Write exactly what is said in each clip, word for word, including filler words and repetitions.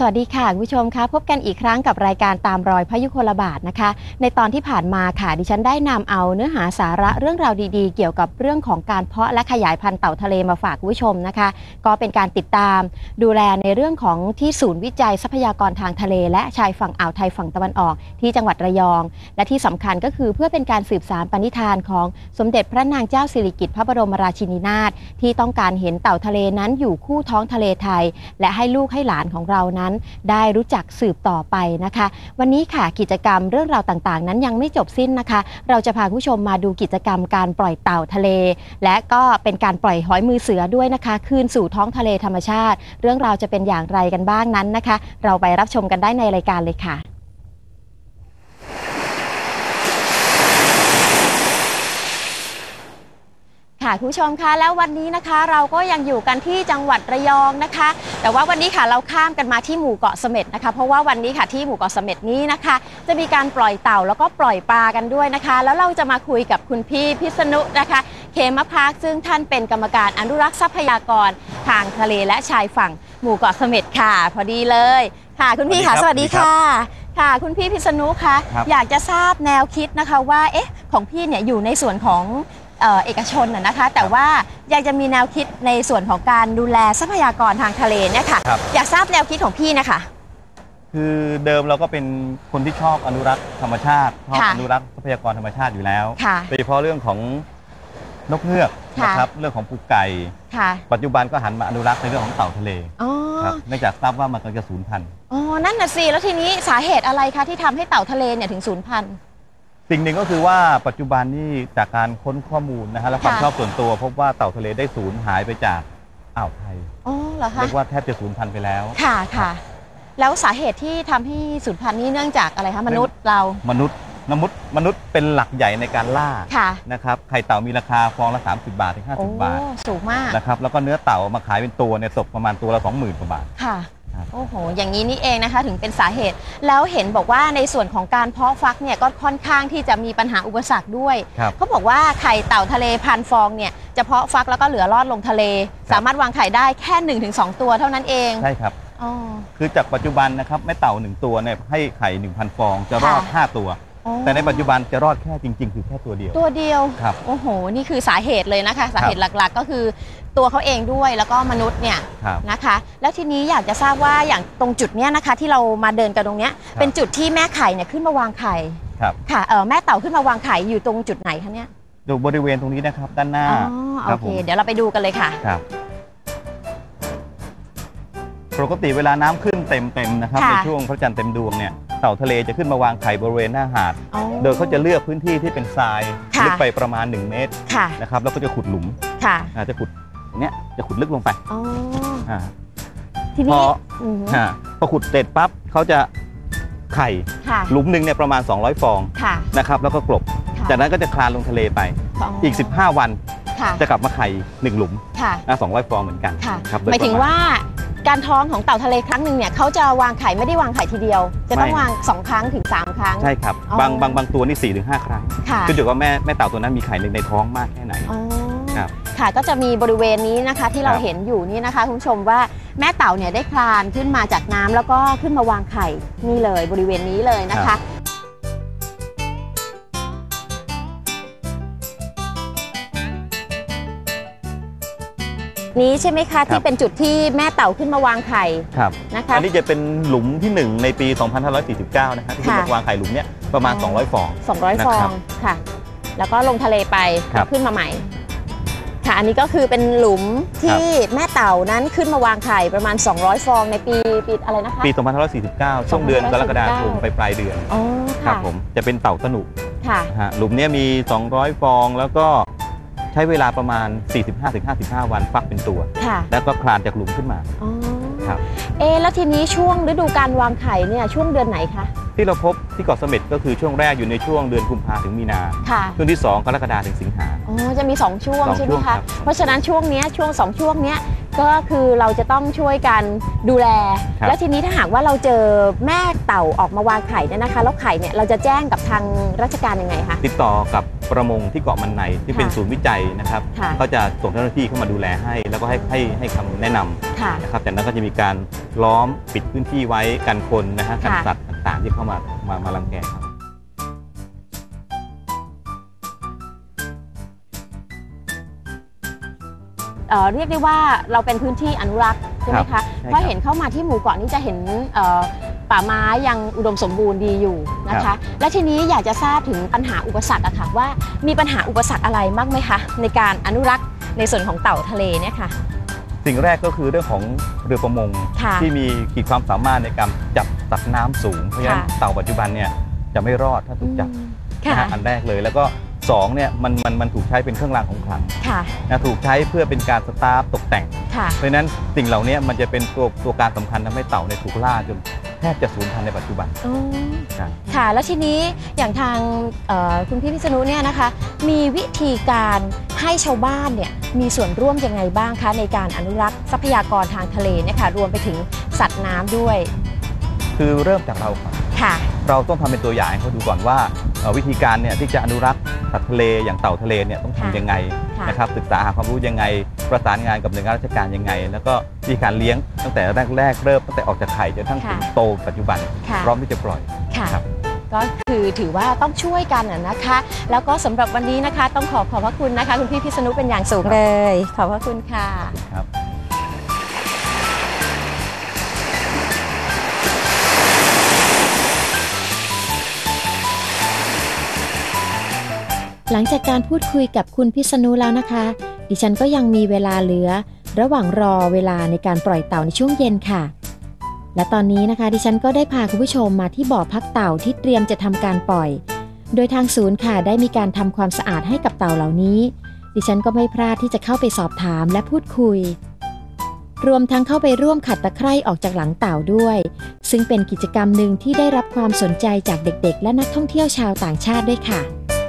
วัสดีค่ะคุณผู้ชมคะพบกันอีกครั้งกับรายการตามรอยพยุคลบาทนะคะในตอนที่ผ่านมาค่ะดิฉันได้นำเอาเนื้อหาสาระเรื่องราวดีๆเกี่ยวกับเรื่องของการเพาะและขยายพันธุ์เต่าทะเลมาฝากคุณผู้ชมนะคะก็เป็นการติดตามดูแลในเรื่องของที่ศูนย์วิจัยทรัพยากรทางทะเลและชายฝั่งอ่าวไทยฝั่งตะวันออกที่จังหวัดระยองและที่สำคัญก็คือเพื่อเป็นการสืบสานปณิธานของสมเด็จพระนางเจ้าสิริกิติ์พระบรมราชินีนาถที่ต้องการเห็นเต่าทะเลนั้นอยู่คู่ท้องทะเลไทยและให้ลูกให้หลานของเรานั้นได้รู้จักสืบต่อไปนะคะวันนี้ค่ะกิจกรรมเรื่องราวต่างๆนั้นยังไม่จบสิ้นนะคะเราจะพาคุณผู้ชมมาดูกิจกรรมการปล่อยเต่าทะเลและก็เป็นการปล่อยหอยมือเสือด้วยนะคะคืนสู่ท้องทะเลธรรมชาติเรื่องราวจะเป็นอย่างไรกันบ้างนั้นนะคะเราไปรับชมกันได้ในรายการเลยค่ะค่ะคุณผู้ชมคะแล้ววันนี้นะคะเราก็ยังอยู่กันที่จังหวัดระยองนะคะแต่ว่าวันนี้ค่ะเราข้ามกันมาที่หมู่เกาะเสม็ดนะคะเพราะว่าวันนี้ค่ะที่หมู่เกาะเสม็ดนี้นะคะจะมีการปล่อยเต่าแล้วก็ปล่อยปลากันด้วยนะคะแล้วเราจะมาคุยกับคุณพี่พิษณุนะคะเขมพักซึ่งท่านเป็นกรรมการอนุรักษ์ทรัพยากรทางทะเลและชายฝั่งหมู่เกาะเสม็ดค่ะพอดีเลยค่ะคุณพี่ค่ะสวัสดีค่ะค่ะคุณพี่พิษณุคะอยากจะทราบแนวคิดนะคะว่าเอ๊ะของพี่เนี่ยอยู่ในส่วนของเอกชนนะคะแต่ว่าอยากจะมีแนวคิดในส่วนของการดูแลทรัพยากรทางทะเลเนี่ยค่ะอยากทราบแนวคิดของพี่นะคะคือเดิมเราก็เป็นคนที่ชอบอนุรักษ์ธรรมชาติชอบอนุรักษ์ทรัพยากรธรรมชาติอยู่แล้วโดยเฉพาะเรื่องของนกเงือกนะครับเรื่องของปูไก่ปัจจุบันก็หันมาอนุรักษ์ในเรื่องของเต่าทะเลครับเนื่องจากทราบว่ามันกำลังจะสูญพันธุ์อ๋อนั่นน่ะสิแล้วทีนี้สาเหตุอะไรคะที่ทำให้เต่าทะเลเนี่ยถึงสูญพันธุ์สิ่งหนึ่งก็คือว่าปัจจุบันนี้จากการค้นข้อมูลนะฮะและความชอบส่วนตัวพบว่าเต่าทะเลได้สูญหายไปจากอ่าวไทยอ๋อเหรอคะเรียกว่าแทบจะสูญพันธุ์ไปแล้วค่ะค่ะแล้วสาเหตุที่ทำให้สูญพันธุ์นี้เนื่องจากอะไรคะมนุษย์เรามนุษย์มนุษย์มนุษย์เป็นหลักใหญ่ในการล่านะครับไข่เต่ามีราคาฟองละสามสิบบาทถึงห้าสิบบาทสูงมากนะครับแล้วก็เนื้อเต่ามาขายเป็นตัวเนี่ยตกประมาณตัวละสองหมื่นกว่าบาทค่ะโอ้โหอย่างนี้นี่เองนะคะถึงเป็นสาเหตุแล้วเห็นบอกว่าในส่วนของการเพาะฟักเนี่ยก็ค่อนข้างที่จะมีปัญหาอุปสรรคด้วยเขาบอกว่าไข่เต่าทะเลพันฟองเนี่ยจะเพาะฟักแล้วก็เหลือรอดลงทะเลสามารถวางไข่ได้แค่ หนึ่งถึงสอง ตัวเท่านั้นเองใช่ครับอ๋อคือจากปัจจุบันนะครับแม่เต่าหนึ่งตัวเนี่ยให้ไข่ หนึ่งพัน ฟองจะรอดห้าตัวแต่ในปัจจุบันจะรอดแค่จริงๆคือแค่ตัวเดียวตัวเดียวครับโอ้โหนี่คือสาเหตุเลยนะคะสาเหตุหลักๆก็คือตัวเขาเองด้วยแล้วก็มนุษย์เนี่ยนะคะแล้วทีนี้อยากจะทราบว่าอย่างตรงจุดเนี้ยนะคะที่เรามาเดินกันตรงเนี้ยเป็นจุดที่แม่ไข่เนี่ยขึ้นมาวางไข่ครับค่ะเออแม่เต่าขึ้นมาวางไข่อยู่ตรงจุดไหนคะเนี่ยอยู่บริเวณตรงนี้นะครับด้านหน้าอ๋อโอเคเดี๋ยวเราไปดูกันเลยค่ะครับปกติเวลาน้ำขึ้นเต็มเต็มนะครับในช่วงพระจันทร์เต็มดวงเนี่ยเต่าทะเลจะขึ้นมาวางไข่บริเวณหน้าหาดโดยเขาจะเลือกพื้นที่ที่เป็นทรายลึกไปประมาณหนึ่งเมตรนะครับแล้วก็จะขุดหลุมจะขุดเนี้ยจะขุดลึกลงไปทีนี้พอขุดเสร็จปั๊บเขาจะไข่หลุมหนึ่งเนี่ยประมาณสองร้อยฟองนะครับแล้วก็กลบจากนั้นก็จะคลานลงทะเลไปอีกสิบห้าวันจะกลับมาไข่หนึ่งหลุมนะสองร้อยฟองเหมือนกันหมายถึงว่าการท้องของเต่าทะเลครั้งหนึ่งเนี่ยเขาจะวางไข่ไม่ได้วางไข่ทีเดียวจะต้องวางสองครั้งถึงสามครั้งใช่ครับบางบางบางตัวนี่สี่ถึงห้าครั้งขึ้นอยู่กับแม่แม่เต่าตัวนั้นมีไข่ในท้องมากแค่ไหนครับค่ะก็จะมีบริเวณนี้นะคะที่เราเห็นอยู่นี่นะคะคุณผู้ชมว่าแม่เต่าเนี่ยได้คลานขึ้นมาจากน้ำแล้วก็ขึ้นมาวางไข่นี่เลยบริเวณนี้เลยนะคะนี้ใช่ไหมคะที่เป็นจุดที่แม่เต่าขึ้นมาวางไข่ครับนะคะอันนี้จะเป็นหลุมที่หนึ่งในปีสองพันห้าร้อยสี่สิบเก้านะครับที่ขึ้นมาวางไข่หลุมเนี้ยประมาณสองร้อยฟองสองร้อยฟองค่ะแล้วก็ลงทะเลไปขึ้นมาใหม่ค่ะอันนี้ก็คือเป็นหลุมที่แม่เต่านั้นขึ้นมาวางไข่ประมาณสองร้อยฟองในปีปีอะไรนะคะปีสองพันห้าร้อยสี่สิบเก้าช่วงเดือนกรกฎาคมไปปลายเดือนครับผมจะเป็นเต่าสนุกค่ะหลุมนี้มีสองร้อยฟองแล้วก็ใช้เวลาประมาณ สี่สิบห้าถึงห้าสิบห้า วันฟักเป็นตัวแล้วก็คลานจากหลุมขึ้นมาครับเอแล้วทีนี้ช่วงฤดูการวางไข่เนี่ยช่วงเดือนไหนคะที่เราพบที่เกาะเสม็ดก็คือช่วงแรกอยู่ในช่วงเดือนกุมภาถึงมีนาช่วงที่สองกรกฎาถึงสิงหาอ๋อจะมีสองช่วงใช่ไหมคะเพราะฉะนั้นช่วงนี้ช่วงสองช่วงนี้ก็คือเราจะต้องช่วยกันดูแลและทีนี้ถ้าหากว่าเราเจอแม่เต่าออกมาวางไข่เนี่ยนะคะแล้วไข่เนี่ยเราจะแจ้งกับทางราชการยังไงคะติดต่อกับประมงที่เกาะมันในที่เป็นค่ะศูนย์วิจัยนะครับค่ะเขาจะส่งเจ้าหน้าที่เข้ามาดูแลให้ แล้วก็ให้ให้ให้คำแนะนค่ะำนะครับจากนั้นก็จะมีการล้อมปิดพื้นที่ไว้กันคนนะฮะกันค่ะสัตว์ต่างๆที่เข้ามามามารังแกครับเอ่อเรียกได้ว่าเราเป็นพื้นที่อนุรักษ์ใช่ไหมครัคะบใช่ครับเพราะเห็นเข้ามาที่หมู่เกาะนี้จะเห็นเอ่อป่าไม้ยังอุดมสมบูรณ์ดีอยู่นะครัคะบและทีนี้อยากจะทราบถึงปัญหาอุปสรรคอะค่ะว่ามีปัญหาอุปสรรคอะไรบ้างไหมคะในการอนุรักษ์ในส่วนของเต่าทะเลเนี่ยค่ะสิ่งแรกก็คือเรื่องของเรือประมงค่ะที่มีขีดความสามารถในการจับสัตว์น้ำสูง เพราะฉะนั้นค่ะเต่าปัจจุบันเนี่ยจะไม่รอดถ้าถูกจับอืมนะค่ะฮะอันแรกเลยแล้วก็สองเนี่ยมันมันมันถูกใช้เป็นเครื่องรางของขลังค่ะนะถูกใช้เพื่อเป็นการสตาร์ฟตกแต่งค่ะเพราะฉะนั้นสิ่งเหล่านี้มันจะเป็นตัวตัวการสำคัญทำให้เต่าในยถูกล่าจนแทบจะสูญพันธุ์ในปัจจุบันอืมครับค่ะ แล้วทีนี้อย่างทางเอ่อคุณพี่พิษณุเนี่ยนะคะ มีวิธีการให้ชาวบ้านเนี่ยมีส่วนร่วมยังไงบ้างคะในการอนุรักษ์ทรัพยากรทางทะเลเนี่ยค่ะรวมไปถึงสัตว์น้ำด้วยคือเริ่มจากเราก่อนค่ะเราต้องทำเป็นตัวอย่างให้เขาดูก่อนว่าเอ่อวิธีการเนี่ยที่จะอนุรักษ์สัตว์ทะเลอย่างเต่าทะเลเนี่ยต้องทำยังไงค่ะนะครับศึกษาหาความรู้ยังไงประสานงานกับหน่วยงานราชการยังไง แล้วก็วิธีการเลี้ยงตั้งแต่แรกแรกๆเริ่มตั้งแต่ออกจากไข่จนทั้งถึงโตปัจจุบันค่ะพร้อมที่จะปล่อยค่ะครับก็คือถือว่าต้องช่วยกันอะนะคะ แล้วก็สำหรับวันนี้นะคะ ต้องขอขอบพระคุณนะคะ คุณพี่พิษณุเป็นอย่างสูงเลย ขอบพระคุณค่ะครับหลังจากการพูดคุยกับคุณพิษณุแล้วนะคะ ดิฉันก็ยังมีเวลาเหลือ ระหว่างรอเวลาในการปล่อยเต่าในช่วงเย็นค่ะ และตอนนี้นะคะ ดิฉันก็ได้พาคุณผู้ชมมาที่บ่อพักเต่าที่เตรียมจะทำการปล่อย โดยทางศูนย์ค่ะได้มีการทำความสะอาดให้กับเต่าเหล่านี้ ดิฉันก็ไม่พลาดที่จะเข้าไปสอบถามและพูดคุย รวมทั้งเข้าไปร่วมขัดตะไคร่ออกจากหลังเต่าด้วย ซึ่งเป็นกิจกรรมหนึ่งที่ได้รับความสนใจจากเด็กๆ และนักท่องเที่ยวชาวต่างชาติด้วยค่ะ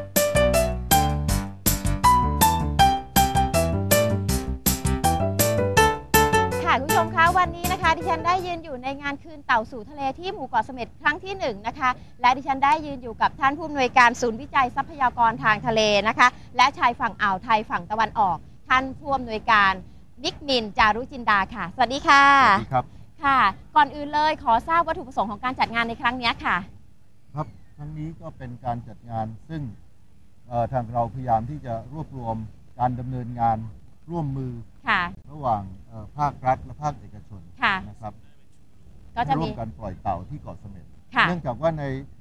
ค่ะคุณผู้ชมคะวันนี้นะคะดิฉันได้ยืนอยู่ในงานคืนเต่าสู่ทะเลที่หมู่เกาะเสม็ดครั้งที่หนึ่งนะคะและดิฉันได้ยืนอยู่กับท่านผู้อำนวยการศูนย์วิจัยทรัพยากรทางทะเลนะคะและชายฝั่งอ่าวไทยฝั่งตะวันออก ท่านผู้อำนวยการนิกมินจารุจินดาค่ะสวัสดีค่ะสวัสดีครับค่ะ ก่อนอื่นเลยขอทราบวัตถุประสงค์ของการจัดงานในครั้งนี้ค่ะครับครั้งนี้ก็เป็นการจัดงานซึ่งเอ่อทางเราพยายามที่จะรวบรวมการดำเนินงานร่วมมือค่ะระหว่างเอ่อภาครัฐและภาคเอกชนค่ะนะครับก็จะร่มีวมกันปล่อยเต่าที่เกาะเสม็ดค่ะเนื่องจากว่าใน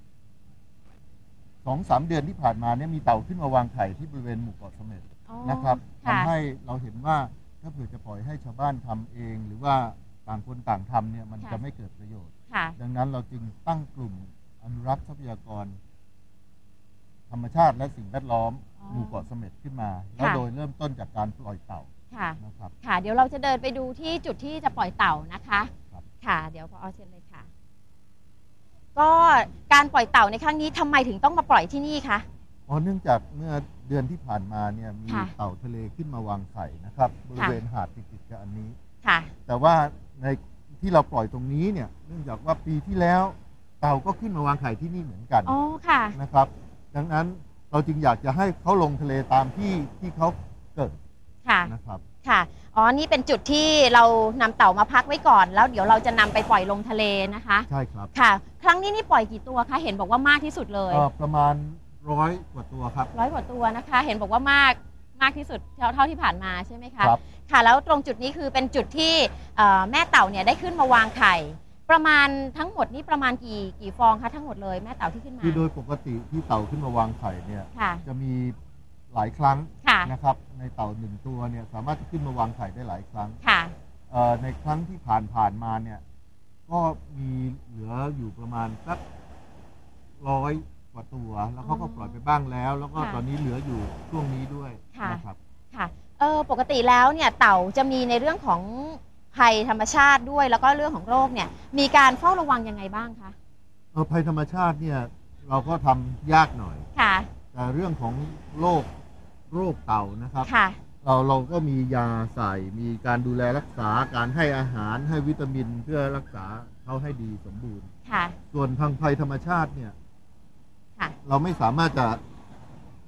สองสามเดือนที่ผ่านมาเนี่ยมีเต่าขึ้นมาวางไข่ที่บริเวณหมู่เกาะเสม็ดอ๋อนะครับค่ะทำให้เราเห็นว่าถ้าเผื่อจะปล่อยให้ชาวบ้านทำเอง หรือว่าต่างคนต่างทำเนี่ยมันจะไม่เกิดประโยชน์ค่ะดังนั้นเราจึงตั้งกลุ่มอนุรักษ์ทรัพยากร ธรรมชาติและสิ่งแวดล้อมอ๋อหมู่เกาะเสม็ดขึ้นมา แล้วค่ะโดยเริ่มต้นจากการปล่อยเต่าค่ะนะครับค่ะ เดี๋ยวเราจะเดินไปดูที่จุดที่จะปล่อยเต่านะคะครับค่ะ เดี๋ยวพอเชิญเลยค่ะ ก็การปล่อยเต่าในครั้งนี้ทำไมถึงต้องมาปล่อยที่นี่คะอ๋อเนื่องจากเมื่อเดือนที่ผ่านมาเนี่ยมีค่ะเต่าทะเลขึ้นมาวางไข่นะครับบริเวณหาดติดๆกับอันนี้ค่ะแต่ว่าในที่เราปล่อยตรงนี้เนี่ยเนื่องจากว่าปีที่แล้วเต่าก็ขึ้นมาวางไข่ที่นี่เหมือนกันอ๋อ ค่ะนะครับ ดังนั้นเราจึงอยากจะให้เขาลงทะเลตามที่ที่เขาเกิดค่ะนะครับค่ะ อ๋อ นี่เป็นจุดที่เรานำเต่ามาพักไว้ก่อน แล้วเดี๋ยวเราจะนำไปปล่อยลงทะเลนะคะใช่ครับค่ะ ครั้งนี้นี่ปล่อยกี่ตัวคะ เห็นบอกว่ามากที่สุดเลยเอ่อประมาณร้อยกว่าตัวครับร้อยกว่าตัวนะคะ เห็นบอกว่ามากมากที่สุดเท่าเท่าที่ผ่านมาใช่ไหมคะครับค่ะ แล้วตรงจุดนี้คือเป็นจุดที่เอ่อแม่เต่าเนี่ยได้ขึ้นมาวางไข่ ประมาณทั้งหมดนี้ประมาณกี่กี่ฟองคะทั้งหมดเลยแม่เต่าที่ขึ้นมาคือโดยปกติที่เต่าขึ้นมาวางไข่เนี่ยค่ะจะมีหลายครั้งค่ะนะครับ ในเต่าหนึ่งตัวเนี่ยสามารถจะขึ้นมาวางไข่ได้หลายครั้งค่ะเอ่อในครั้งที่ผ่านผ่านมาเนี่ยก็มีเหลืออยู่ประมาณสักร้อยกว่าตัว แล้วเขาก็ปล่อยไปบ้างแล้ว แล้วก็ค่ะตอนนี้เหลืออยู่ช่วงนี้ด้วยค่ะนะครับค่ะ เออปกติแล้วเนี่ยเต่าจะมีในเรื่องของภัยธรรมชาติด้วย แล้วก็เรื่องของโรคเนี่ย มีการเฝ้าระวังยังไงบ้างคะเออภัยธรรมชาติเนี่ยเราก็ทำยากหน่อยค่ะแต่เรื่องของโรคโรคเต่านะครับค่ะเราเราก็มียาใส่ มีการดูแลรักษา การให้อาหารให้วิตามินเพื่อรักษาเขาให้ดีสมบูรณ์ค่ะส่วนทางภัยธรรมชาติเนี่ยค่ะเราไม่สามารถจะ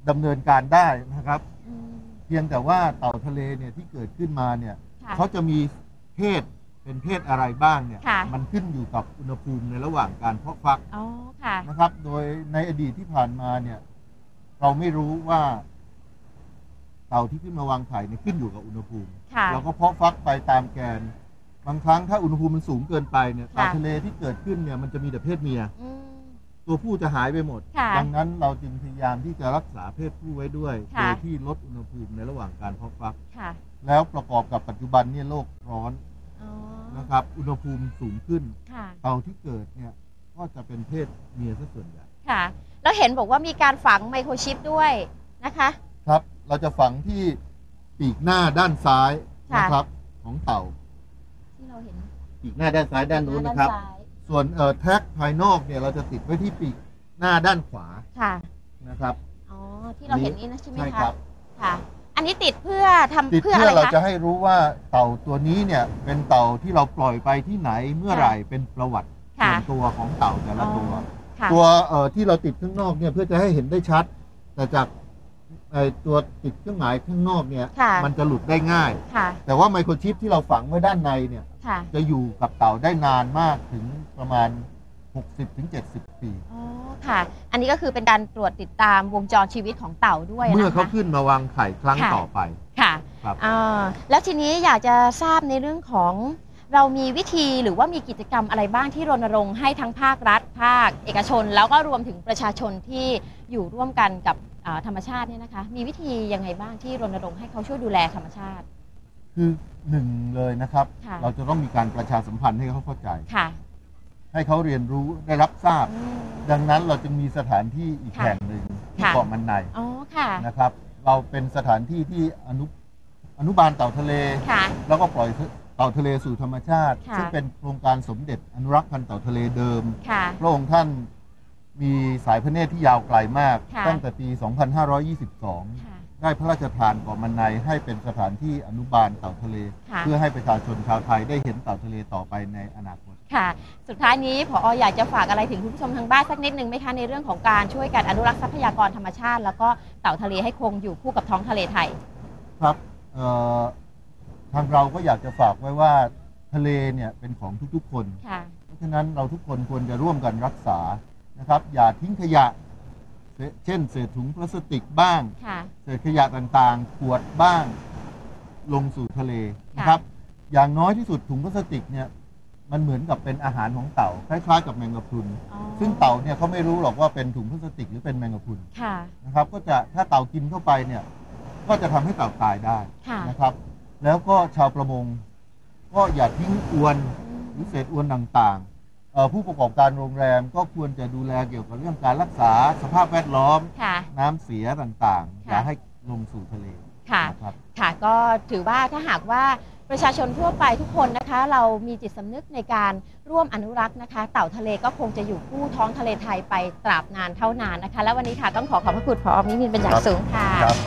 ดำเนินการได้นะครับเพียงแต่ว่าเต่าทะเลเนี่ยที่เกิดขึ้นมาเนี่ยเขาจะมีเพศเป็นเพศอะไรบ้างเนี่ยมันขึ้นอยู่กับอุณหภูมิในระหว่างการเพาะฟักนะครับโดยในอดีตที่ผ่านมาเนี่ยเราไม่รู้ว่าเต่าที่ขึ้นมาวางไข่เนี่ยขึ้นอยู่กับอุณหภูมิเราก็เพาะฟักไปตามแกนบางครั้งถ้าอุณหภูมิมันสูงเกินไปเนี่ยเต่าทะเลที่เกิดขึ้นเนี่ยมันจะมีแต่เพศเมียตัวผู้จะหายไปหมดดังนั้นเราจึงพยายามที่จะรักษาเพศผู้ไว้ด้วยโดยที่ลดอุณหภูมิในระหว่างการเพาะฟักแล้วประกอบกับปัจจุบันเนี่ยโลกร้อนนะครับอุณหภูมิสูงขึ้นเต่าที่เกิดเนี่ยก็จะเป็นเพศเมียซะส่วนใหญ่ค่ะแล้วเห็นบอกว่ามีการฝังไมโครชิปด้วยนะคะครับเราจะฝังที่ปีกหน้าด้านซ้ายนะครับของเต่าที่เราเห็นปีกหน้าด้านซ้ายด้านนู้นนะครับส่วนเอ่อแท็กภายนอกเนี่ยเราจะติดไว้ที่ปีกหน้าด้านขวาค่ะนะครับอ๋อที่เราเห็นนี่นะใช่ไหมคะใช่ครับค่ะอันนี้ติดเพื่อทำเพื่ออะไรคะเราจะให้รู้ว่าเต่าตัวนี้เนี่ยเป็นเต่าที่เราปล่อยไปที่ไหนเมื่อไหร่เป็นประวัติส่วนตัวของเต่าแต่ละตัวตัวเอ่อที่เราติดข้างนอกเนี่ยเพื่อจะให้เห็นได้ชัดแต่จากไอตัวติดเครื่องหมายข้างนอกเนี่ยมันจะหลุดได้ง่ายแต่ว่าไมโครชิปที่เราฝังไว้ด้านในเนี่ยจะอยู่กับเต่าได้นานมากถึงประมาณ หกสิบถึงเจ็ดสิบ ปีอ๋อค่ะอันนี้ก็คือเป็นการตรวจติดตามวงจรชีวิตของเต่าด้วยเมื่อเขาขึ้นมาวางไข่ครั้งต่อไปค่ะครับแล้วทีนี้อยากจะทราบในเรื่องของเรามีวิธีหรือว่ามีกิจกรรมอะไรบ้างที่รณรงค์ให้ทั้งภาครัฐภาคเอกชนแล้วก็รวมถึงประชาชนที่อยู่ร่วมกันกับธรรมชาติเนี่ยนะคะมีวิธียังไงบ้างที่รณรงค์ให้เขาช่วยดูแลธรรมชาติคือหนึ่งเลยนะครับเราจะต้องมีการประชาสัมพันธ์ให้เขาเข้าใจให้เขาเรียนรู้ได้รับทราบดังนั้นเราจึงมีสถานที่อีกแห่งหนึ่งที่เกาะมันในนะครับเราเป็นสถานที่ที่อนุอนุบาลเต่าทะเลแล้วก็ปล่อยเต่าทะเลสู่ธรรมชาติซึ่งเป็นโครงการสมเด็จอนุรักษ์พันธุ์เต่าทะเลเดิมพระองค์ท่านมีสายพระเนตรที่ยาวไกลมากตั้งแต่ปี สองพันห้าร้อยยี่สิบสอง ได้พระราชทานเกาะมันในให้เป็นสถานที่อนุบาลเต่าทะเลเพื่อให้ประชาชนชาวไทยได้เห็นเต่าทะเลต่อไปในอนาคตค่ะสุดท้ายนี้ผอ.อยากจะฝากอะไรถึงคุณผู้ชมทางบ้านสักนิดนึงไหมคะในเรื่องของการช่วยกันอนุรักษ์ทรัพยากรธรรมชาติแล้วก็เต่าทะเลให้คงอยู่คู่กับท้องทะเลไทยครับทางเราก็อยากจะฝากไว้ว่าทะเลเนี่ยเป็นของทุกๆคนเพราะฉะนั้นเราทุกคนควรจะร่วมกันรักษานะครับอย่าทิ้งขยะเช่นเศษถุงพลาสติกบ้างเศษขยะต่างๆขวดบ้างลงสู่ทะเลนะครับอย่างน้อยที่สุดถุงพลาสติกเนี่ยมันเหมือนกับเป็นอาหารของเต่าคล้ายๆกับแมงกะพรุนซึ่งเต่าเนี่ยเขาไม่รู้หรอกว่าเป็นถุงพลาสติกหรือเป็นแมงกะพรุนนะครับก็จะถ้าเต่ากินเข้าไปเนี่ยก็จะทำให้เต่าตายได้นะครับแล้วก็ชาวประมงก็อย่าทิ้งอวนหรือเศษอวนต่างๆผู้ประกอบการโรงแรมก็ควรจะดูแลเกี่ยวกับเรื่องการรักษาสภาพแวดล้อมน้ำเสียต่างๆอย่าให้ลงสู่ทะเลค่ะค่ะก็ถือว่าถ้าหากว่าประชาชนทั่วไปทุกคนนะคะเรามีจิตสำนึกในการร่วมอนุรักษ์นะคะเต่าทะเลก็คงจะอยู่คู่ท้องทะเลไทยไปตราบนานเท่านานนะคะและวันนี้ค่ะต้องขอขอบพระคุณผอ.มิมินเป็นอย่างสูงค่ะ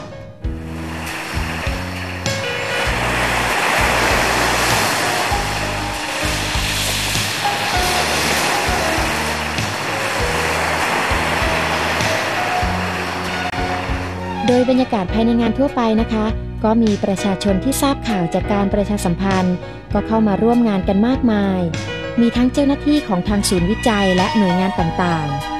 โดยบรรยากาศภายในงานทั่วไปนะคะก็มีประชาชนที่ทราบข่าวจากการประชาสัมพันธ์ก็เข้ามาร่วมงานกันมากมายมีทั้งเจ้าหน้าที่ของทางศูนย์วิจัยและหน่วยงานต่างๆ